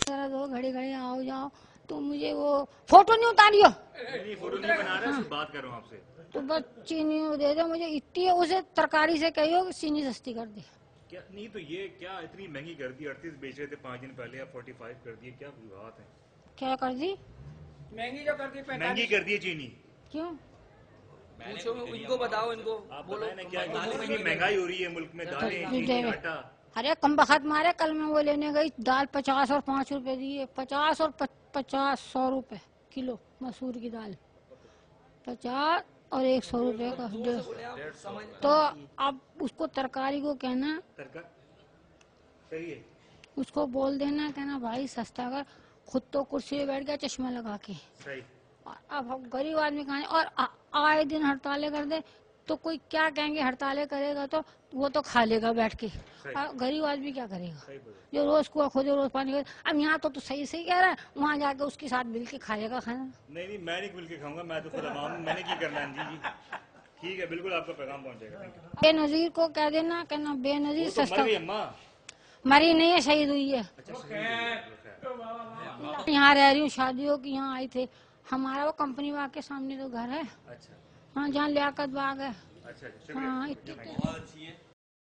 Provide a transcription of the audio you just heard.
जरा दो घड़ी घड़ी आओ जाओ, तो मुझे वो फोटो नहीं उतारियो। नहीं, फोटो नहीं बना रहा, सिर्फ बात कर रहा हूँ आपसे। तो बस चीनी दे दो मुझे इतनी, उसे तरकारी से कहियो कि चीनी सस्ती कर दे। क्या नहीं, तो ये क्या इतनी महंगी कर दी? 38 बेच रहे थे 5 दिन पहले, अब 45 कर दिए, क्या बात है? क्या कर दी? महंगी जो कर दी, महंगी कर दी चीनी। क्यों? पूछो इनको, बताओ इनको, आप बोलो ना, क्या इतनी महंगाई हो रही है मुल्क में, दालें, चीनी, आटा। अरे कम बखत मारे, कल मैं वो लेने गई, दाल 50 और 5 रुपए दिए, 50 और 50 100 रुपए किलो मसूर की दाल, 50 और 100 रुपए का 150। तो अब उसको तरकारी को कहना, सही है, उसको बोल देना, कहना भाई सस्ता कर, खुद तो कुर्सी पे बैठ गया चश्मा लगा के। सही। और अब हम गरीब आदमी खाने, और आए दिन हड़तालें कर दे तो कोई क्या कहेंगे, हड़तालें करेगा तो वो तो खा लेगा बैठ के, और गरीब आदमी क्या करेगा जो रोज कुआ खोदे रोज पानी खोदे। अब यहाँ तो सही सही कह रहा है, वहाँ जाके उसके साथ मिल के खाएगा खाना। नहीं नहीं, मैं नहीं मिल के खाऊंगा, मैं तो खुद अवाम हूं, मैंने की करना है। जी जी ठीक है, बिल्कुल आपका पैगाम पहुंचेगा। बेनजीर को कह देना, कहना बेनजीर सस्ता। अम्मा मरी नहीं है, शहीद हुई है। यहाँ रह रही हूँ, शादियों की यहाँ आई थे। हमारा वो कंपनी बाग के सामने तो घर है। अच्छा। हाँ, जहाँ लियाकत बाग है। अच्छा, हाँ, इतनी